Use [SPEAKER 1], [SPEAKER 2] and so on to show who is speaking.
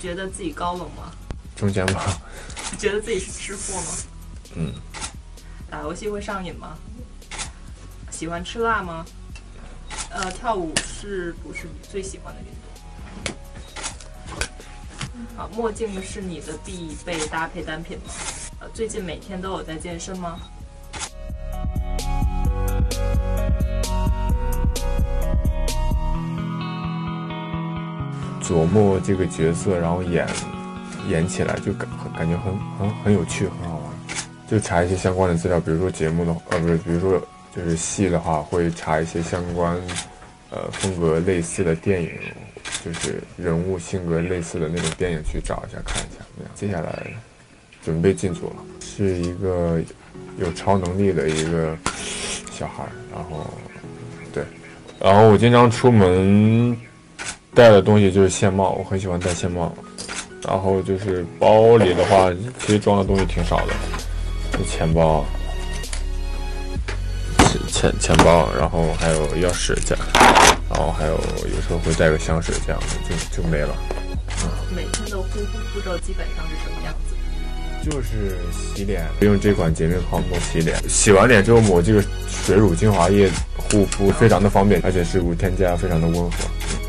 [SPEAKER 1] 觉得自己高冷吗？
[SPEAKER 2] 中间吧。
[SPEAKER 1] 觉得自己是吃货吗？
[SPEAKER 2] 嗯。
[SPEAKER 1] 打游戏会上瘾吗？喜欢吃辣吗？跳舞是不是你最喜欢的运动？墨镜是你的必备搭配单品吗？最近每天都有在健身吗？
[SPEAKER 2] 琢磨这个角色，然后演起来就感觉很有趣，很好玩。就查一些相关的资料，比如说节目的不是，比如说就是戏的话，会查一些相关风格类似的电影，就是人物性格类似的那种电影去找一下看一下。接下来准备进组了，是一个有超能力的一个小孩，然后对，然后我经常出门带的东西就是线帽，我很喜欢戴线帽。然后就是包里的话，其实装的东西挺少的，钱包、钱包，然后还有钥匙这样，然后还有时候会带个香水这样的，就没了。
[SPEAKER 1] 每天的护肤步骤基本上是什么样子？
[SPEAKER 2] 就是洗脸，用这款洁面泡沫洗脸，洗完脸之后抹这个水乳精华液护肤，非常的方便，而且是无添加，非常的温和。